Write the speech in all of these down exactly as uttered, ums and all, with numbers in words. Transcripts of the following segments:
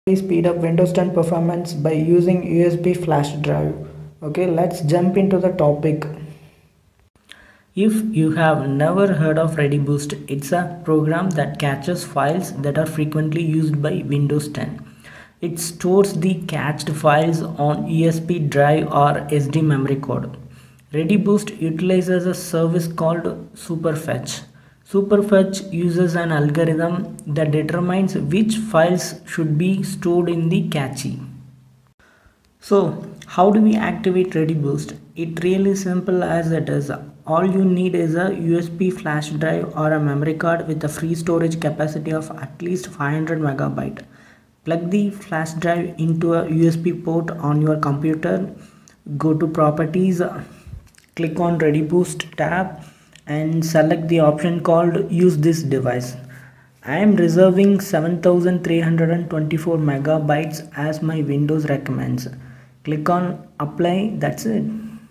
Speed up Windows ten performance by using U S B flash drive. Okay, let's jump into the topic. If you have never heard of ReadyBoost, it's a program that catches files that are frequently used by Windows ten. It stores the cached files on U S B drive or S D memory card. ReadyBoost utilizes a service called Superfetch. Superfetch uses an algorithm that determines which files should be stored in the cache. So, how do we activate ReadyBoost? It really simple as it is. All you need is a U S B flash drive or a memory card with a free storage capacity of at least five hundred megabytes. Plug the flash drive into a U S B port on your computer. Go to Properties, click on ReadyBoost tab and select the option called Use this device. I am reserving seven thousand three hundred twenty-four megabytes as my Windows recommends. Click on Apply, that's it.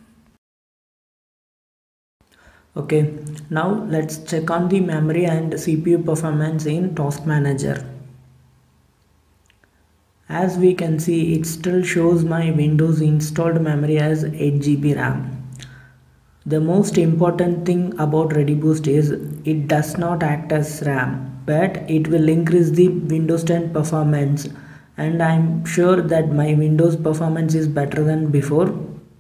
Okay, now let's check on the memory and C P U performance in Task Manager. As we can see, it still shows my Windows installed memory as eight G B RAM. The most important thing about ReadyBoost is it does not act as RAM, but it will increase the Windows ten performance, and I'm sure that my Windows performance is better than before.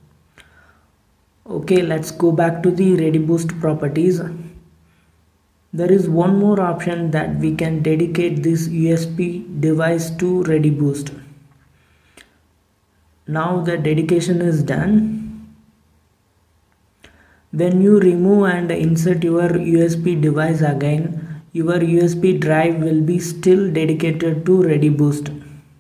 Okay, let's go back to the ReadyBoost properties. There is one more option that we can dedicate this U S B device to ReadyBoost. Now the dedication is done. When you remove and insert your U S B device again, your U S B drive will be still dedicated to ReadyBoost.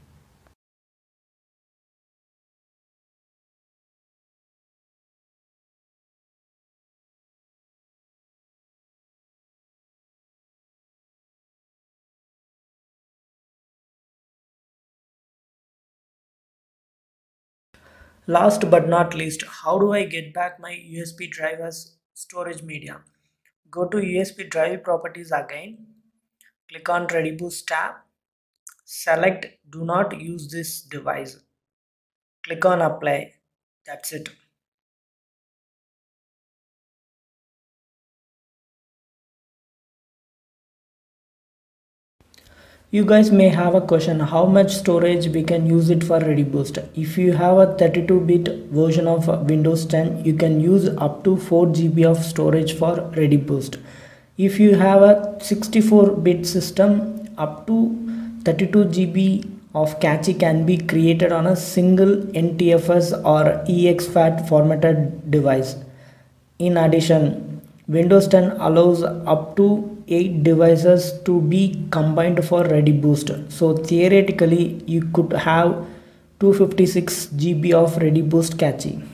Last but not least, how do I get back my U S B drive as storage media? Go to U S B drive properties again, click on ReadyBoost tab, select do not use this device, click on apply, that's it. You guys may have a question how much storage we can use it for ReadyBoost. If you have a thirty-two bit version of Windows ten, you can use up to four G B of storage for ReadyBoost. If you have a sixty-four bit system, up to thirty-two G B of cache can be created on a single N T F S or E X FAT formatted device. In addition, Windows ten allows up to eight devices to be combined for ReadyBoost. So theoretically, you could have two hundred fifty-six G B of ReadyBoost cache.